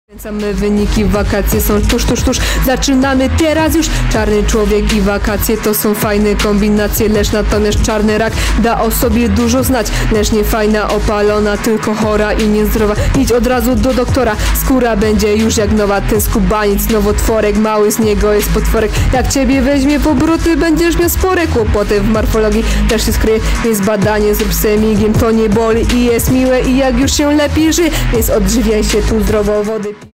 Same wyniki, wakacje są tuż. Zaczynamy teraz już. Czarny człowiek i wakacje to są fajne kombinacje, lecz natomiast czarny rak da o sobie dużo znać. Lecz nie fajna, opalona, tylko chora i niezdrowa. Idź od razu do doktora, skóra będzie już jak nowa. Ten skubaniec, nowotworek, mały z niego jest potworek. Jak ciebie weźmie w obroty, będziesz miał spore kłopoty. W morfologii też się skryje, jest badanie, zrób semigiem, to nie boli i jest miłe. I jak już się lepiej żyje, więc odżywiaj się tu zdrowo, wody